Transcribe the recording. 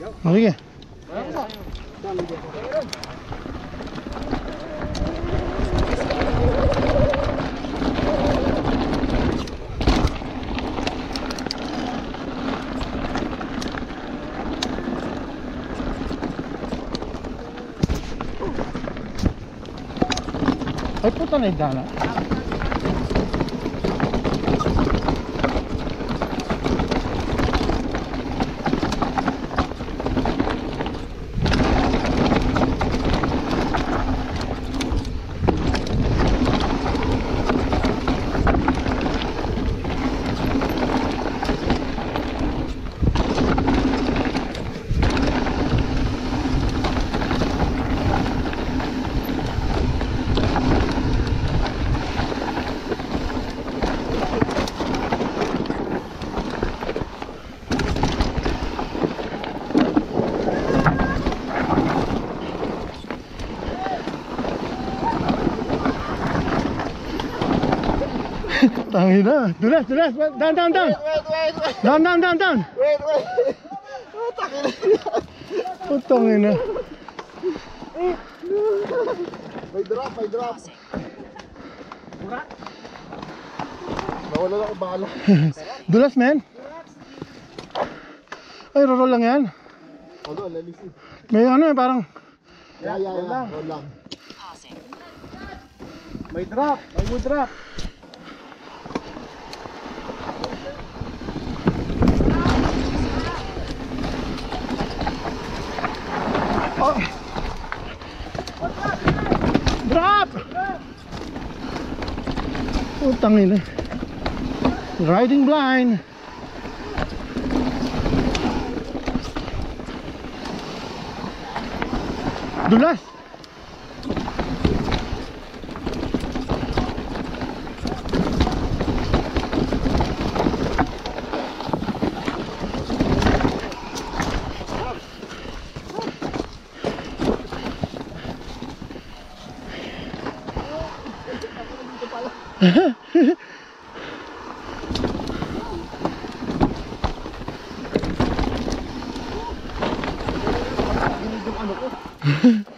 O, sige. Ay, puta na idana. Tangin na. Dulas. Down. Wait. Down. Wait. Putangin na. May drop. Nawala lang ang bala. Dulas, men. Ay, roll lang yan. Ano, lalisin. May ano eh, parang. Yeah. Roll lang. May drop. Oh. Drop! Putangin na. Riding blind. Dulas. Ano ko?